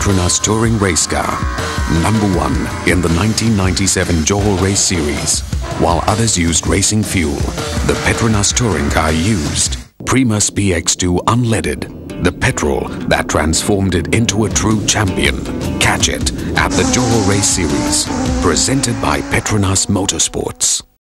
Petronas touring race car, number one in the 1997 Johor Race Series. While others used racing fuel, the Petronas touring car used Primas PX2 unleaded, the petrol that transformed it into a true champion. Catch it at the Johor Race Series, presented by Petronas Motorsports.